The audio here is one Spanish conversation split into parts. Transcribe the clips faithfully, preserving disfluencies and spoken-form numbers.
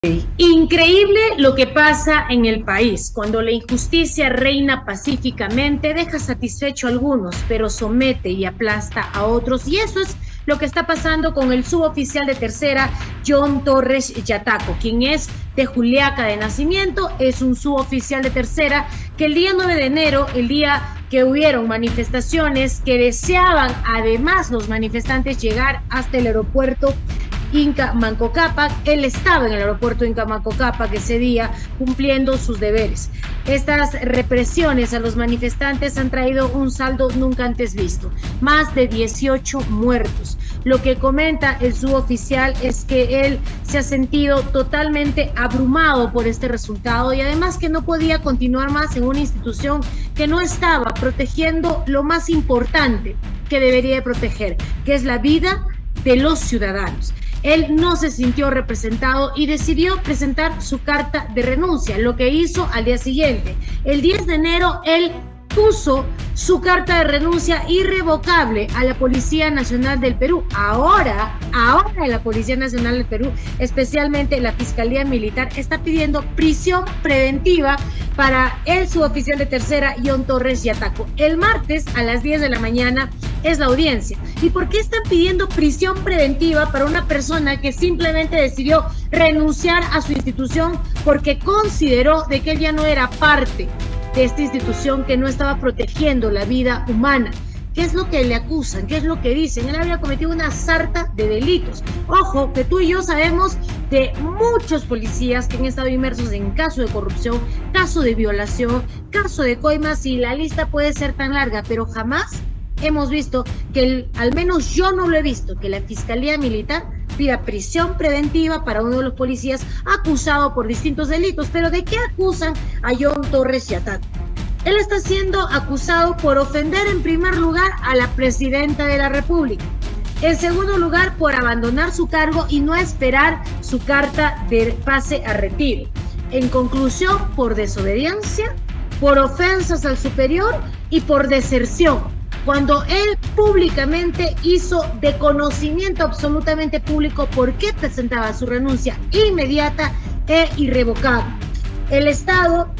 Increíble lo que pasa en el país. Cuando la injusticia reina pacíficamente, deja satisfecho a algunos, pero somete y aplasta a otros. Y eso es lo que está pasando con el suboficial de tercera, John Torres Yataco, quien es de Juliaca de nacimiento, es un suboficial de tercera que el día nueve de enero, el día que hubieron manifestaciones que deseaban además los manifestantes llegar hasta el aeropuerto Inca Manco Cápac, él estaba en el aeropuerto Inca Manco Cápac ese día cumpliendo sus deberes. Estas represiones a los manifestantes han traído un saldo nunca antes visto, más de dieciocho muertos. Lo que comenta el suboficial es que él se ha sentido totalmente abrumado por este resultado y además que no podía continuar más en una institución que no estaba protegiendo lo más importante que debería de proteger, que es la vida de los ciudadanos. Él no se sintió representado y decidió presentar su carta de renuncia, lo que hizo al día siguiente. El diez de enero, él puso su carta de renuncia irrevocable a la Policía Nacional del Perú. Ahora, ahora la Policía Nacional del Perú, especialmente la Fiscalía Militar, está pidiendo prisión preventiva para el suboficial de tercera, John Torres Yataco. El martes a las diez de la mañana es la audiencia. ¿Y por qué están pidiendo prisión preventiva para una persona que simplemente decidió renunciar a su institución porque consideró de que él ya no era parte de esta institución, que no estaba protegiendo la vida humana? ¿Qué es lo que le acusan? ¿Qué es lo que dicen? Él habría cometido una sarta de delitos. Ojo, que tú y yo sabemos de muchos policías que han estado inmersos en caso de corrupción, caso de violación, caso de coimas, y la lista puede ser tan larga, pero jamás hemos visto que, el, al menos yo no lo he visto, que la Fiscalía Militar pida prisión preventiva para uno de los policías acusado por distintos delitos. ¿Pero de qué acusan a John Torres Yataco? Él está siendo acusado por ofender en primer lugar a la presidenta de la República. En segundo lugar, por abandonar su cargo y no esperar su carta de pase a retiro. En conclusión, por desobediencia, por ofensas al superior y por deserción, cuando él públicamente hizo de conocimiento absolutamente público por qué presentaba su renuncia inmediata e irrevocable. El estado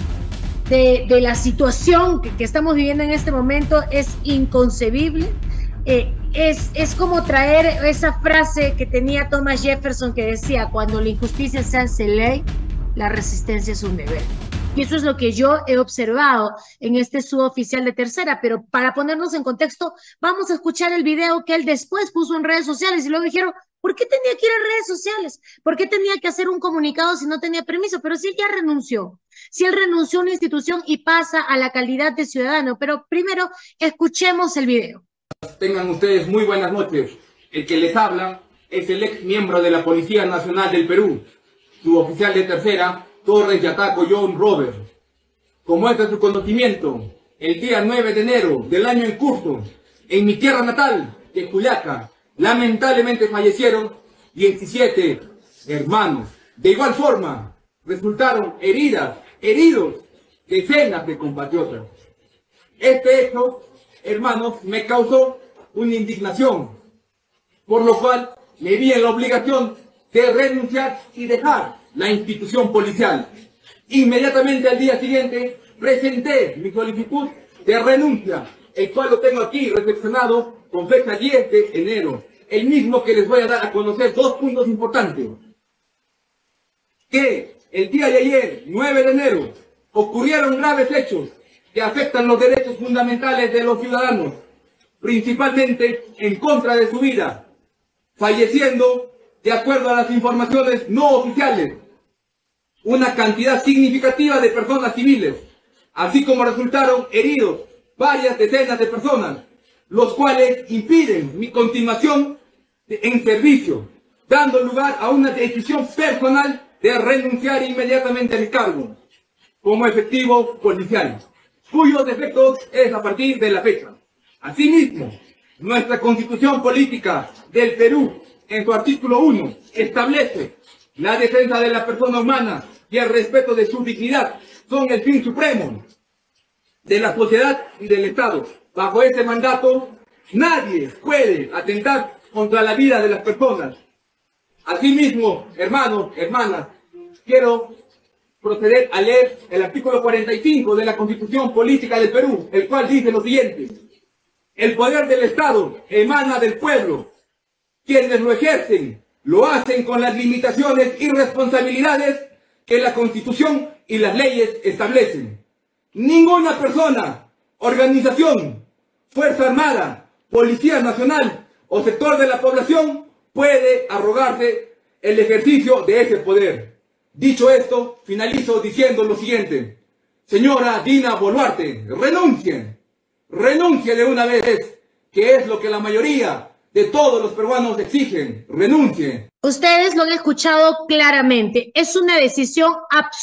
de, de la situación que, que estamos viviendo en este momento es inconcebible. Eh, es, es como traer esa frase que tenía Thomas Jefferson, que decía: cuando la injusticia se hace ley, la resistencia es un deber. Y eso es lo que yo he observado en este suboficial de tercera. Pero para ponernos en contexto, vamos a escuchar el video que él después puso en redes sociales y luego dijeron: ¿por qué tenía que ir a redes sociales? ¿Por qué tenía que hacer un comunicado si no tenía permiso? Pero si él ya renunció, si él renunció a una institución y pasa a la calidad de ciudadano. Pero primero, escuchemos el video. Tengan ustedes muy buenas noches. El que les habla es el ex miembro de la Policía Nacional del Perú, suboficial de tercera, Torres Yataco John Robert. Como es de su conocimiento, el día nueve de enero del año en curso, en mi tierra natal de Juliaca, lamentablemente fallecieron diecisiete hermanos. De igual forma, resultaron heridas, heridos decenas de compatriotas. Este hecho, hermanos, me causó una indignación, por lo cual me vi en la obligación de renunciar y dejar la institución policial. Inmediatamente al día siguiente presenté mi solicitud de renuncia, el cual lo tengo aquí recepcionado con fecha diez de enero, el mismo que les voy a dar a conocer dos puntos importantes. Que el día de ayer, nueve de enero, ocurrieron graves hechos que afectan los derechos fundamentales de los ciudadanos, principalmente en contra de su vida, falleciendo, de acuerdo a las informaciones no oficiales, una cantidad significativa de personas civiles, así como resultaron heridos varias decenas de personas, los cuales impiden mi continuación en servicio, dando lugar a una decisión personal de renunciar inmediatamente a mi cargo como efectivo policial, cuyos efectos es a partir de la fecha. Asimismo, nuestra Constitución Política del Perú, en su artículo uno, establece la defensa de la persona humana y el respeto de su dignidad son el fin supremo de la sociedad y del Estado. Bajo ese mandato, nadie puede atentar contra la vida de las personas. Asimismo, hermanos, hermanas, quiero proceder a leer el artículo cuarenta y cinco de la Constitución Política del Perú, el cual dice lo siguiente: el poder del Estado emana del pueblo. Quienes lo ejercen lo hacen con las limitaciones y responsabilidades que la Constitución y las leyes establecen. Ninguna persona, organización, Fuerza Armada, Policía Nacional o sector de la población puede arrogarse el ejercicio de ese poder. Dicho esto, finalizo diciendo lo siguiente: señora Dina Boluarte, renuncie, renuncie de una vez, que es lo que la mayoría de todos los peruanos exigen, renuncie. Ustedes lo han escuchado claramente, es una decisión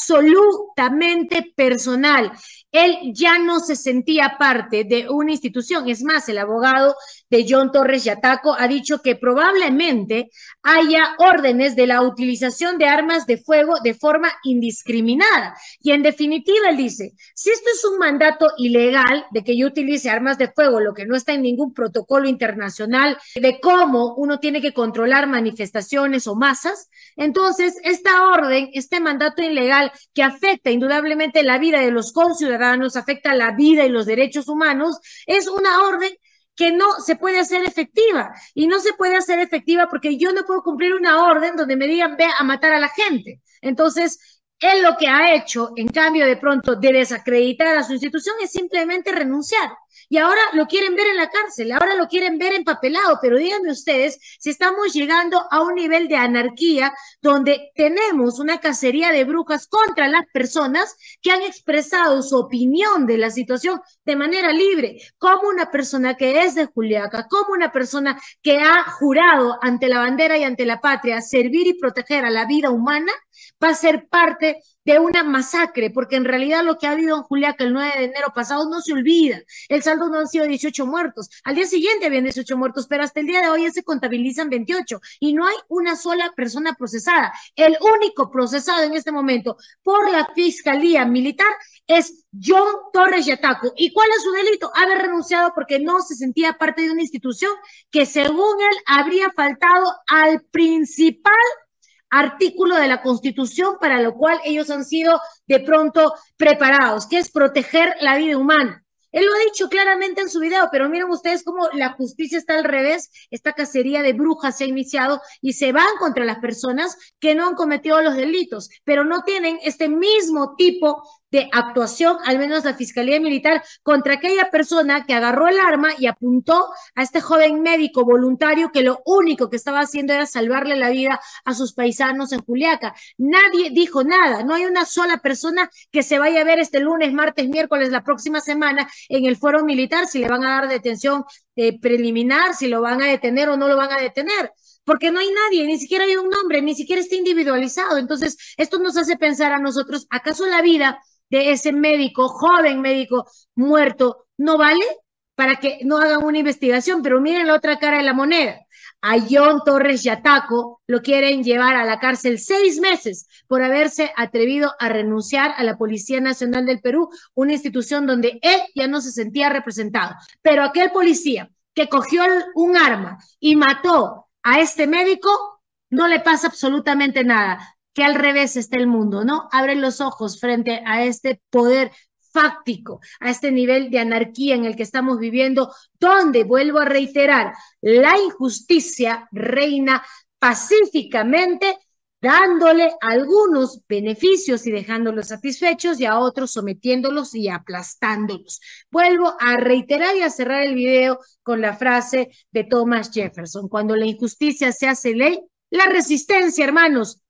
absolutamente personal. Él ya no se sentía parte de una institución. Es más, el abogado de John Torres Yataco ha dicho que probablemente haya órdenes de la utilización de armas de fuego de forma indiscriminada. Y en definitiva, él dice, si esto es un mandato ilegal de que yo utilice armas de fuego, lo que no está en ningún protocolo internacional de cómo uno tiene que controlar manifestaciones o masas, entonces esta orden, este mandato ilegal que afecta indudablemente la vida de los conciudadanos, afecta la vida y los derechos humanos, es una orden que no se puede hacer efectiva, y no se puede hacer efectiva porque yo no puedo cumplir una orden donde me digan ve a matar a la gente. Entonces, él lo que ha hecho, en cambio de pronto de desacreditar a su institución, es simplemente renunciar. Y ahora lo quieren ver en la cárcel, ahora lo quieren ver empapelado, pero díganme ustedes si estamos llegando a un nivel de anarquía donde tenemos una cacería de brujas contra las personas que han expresado su opinión de la situación de manera libre, como una persona que es de Juliaca, como una persona que ha jurado ante la bandera y ante la patria servir y proteger a la vida humana, va a ser parte de una masacre, porque en realidad lo que ha habido en Juliaca el nueve de enero pasado no se olvida. El saldo no han sido dieciocho muertos, al día siguiente habían dieciocho muertos, pero hasta el día de hoy ya se contabilizan veintiocho y no hay una sola persona procesada. El único procesado en este momento por la Fiscalía Militar es John Torres Yataco. ¿Y cuál es su delito? Haber renunciado porque no se sentía parte de una institución que según él habría faltado al principal artículo de la Constitución para lo cual ellos han sido de pronto preparados, que es proteger la vida humana. Él lo ha dicho claramente en su video, pero miren ustedes cómo la justicia está al revés. Esta cacería de brujas se ha iniciado y se van contra las personas que no han cometido los delitos, pero no tienen este mismo tipo de actuación, al menos la Fiscalía Militar, contra aquella persona que agarró el arma y apuntó a este joven médico voluntario que lo único que estaba haciendo era salvarle la vida a sus paisanos en Juliaca. Nadie dijo nada, no hay una sola persona que se vaya a ver este lunes, martes, miércoles, la próxima semana en el fuero militar, si le van a dar detención eh, preliminar, si lo van a detener o no lo van a detener. Porque no hay nadie, ni siquiera hay un nombre, ni siquiera está individualizado. Entonces, esto nos hace pensar a nosotros, ¿acaso la vida de ese médico, joven médico muerto, no vale para que no hagan una investigación? Pero miren la otra cara de la moneda. A John Torres Yataco lo quieren llevar a la cárcel seis meses por haberse atrevido a renunciar a la Policía Nacional del Perú, una institución donde él ya no se sentía representado. Pero aquel policía que cogió un arma y mató a este médico, no le pasa absolutamente nada. Que al revés está el mundo, ¿no? Abre los ojos frente a este poder fáctico, a este nivel de anarquía en el que estamos viviendo, donde, vuelvo a reiterar, la injusticia reina pacíficamente, dándole algunos beneficios y dejándolos satisfechos y a otros sometiéndolos y aplastándolos. Vuelvo a reiterar y a cerrar el video con la frase de Thomas Jefferson: cuando la injusticia se hace ley, la resistencia, hermanos,